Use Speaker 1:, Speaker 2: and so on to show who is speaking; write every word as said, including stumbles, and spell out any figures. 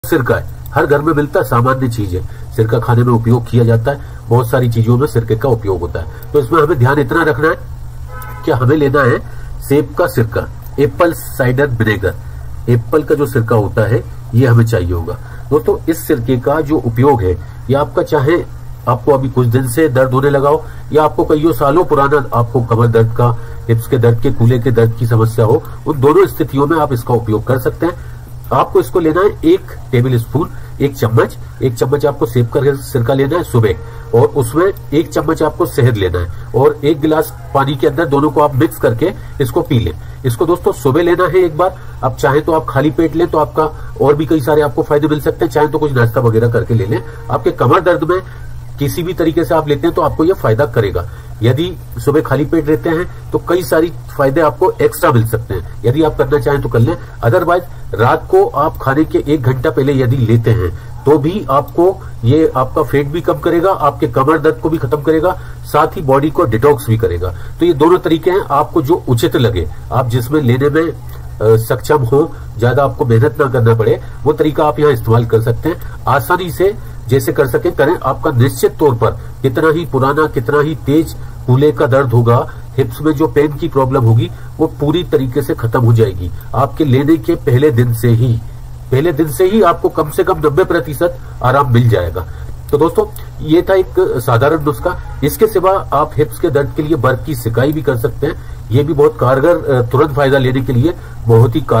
Speaker 1: सिरका है, हर घर में मिलता है, सामान्य चीज है। सिरका खाने में उपयोग किया जाता है, बहुत सारी चीजों में सिरके का उपयोग होता है। तो इसमें हमें ध्यान इतना रखना है कि हमें लेना है सेब का सिरका, एप्पल साइडर विनेगर। एप्पल का जो सिरका होता है ये हमें चाहिए होगा। दोस्तों इस सिरके का जो उपयोग है ये आपका, चाहे आपको अभी कुछ दिन से दर्द होने लगा हो या आपको कईयों सालों पुराना आपको कमर दर्द का, हिप्स के दर्द के, कूल्हे के दर्द की समस्या हो, उन दोनों स्थितियों में आप इसका उपयोग कर सकते हैं। आपको इसको लेना है एक टेबल स्पून, एक चम्मच, एक चम्मच आपको सेब का सिरका लेना है सुबह, और उसमें एक चम्मच आपको शहद लेना है और एक गिलास पानी के अंदर दोनों को आप मिक्स करके इसको पी लें। इसको दोस्तों सुबह लेना है एक बार। आप चाहे तो आप खाली पेट लें तो आपका और भी कई सारे आपको फायदे मिल सकते हैं, चाहे तो कुछ नाश्ता वगैरह करके ले लें। आपके कमर दर्द में किसी भी तरीके से आप लेते हैं तो आपको यह फायदा करेगा। यदि सुबह खाली पेट रहते हैं तो कई सारी फायदे आपको एक्स्ट्रा मिल सकते हैं, यदि आप करना चाहें तो कर लें। अदरवाइज रात को आप खाने के एक घंटा पहले यदि लेते हैं तो भी आपको ये आपका फैट भी कम करेगा, आपके कमर दर्द को भी खत्म करेगा, साथ ही बॉडी को डिटॉक्स भी करेगा। तो ये दोनों तरीके हैं, आपको जो उचित लगे, आप जिसमें लेने में आ, सक्षम हो, ज्यादा आपको मेहनत ना करना पड़े, वो तरीका आप यहाँ इस्तेमाल कर सकते हैं। आसानी से जैसे कर सके करें। आपका निश्चित तौर पर कितना ही पुराना, कितना ही तेज कूल्हे का दर्द होगा, हिप्स में जो पेन की प्रॉब्लम होगी वो पूरी तरीके से खत्म हो जाएगी आपके लेने के पहले दिन से ही। पहले दिन से ही आपको कम से कम नब्बे प्रतिशत आराम मिल जाएगा। तो दोस्तों ये था एक साधारण नुस्खा। इसके सिवा आप हिप्स के दर्द के लिए बर्फ की सिकाई भी कर सकते हैं। ये भी बहुत कारगर, तुरंत फायदा लेने के लिए बहुत ही कार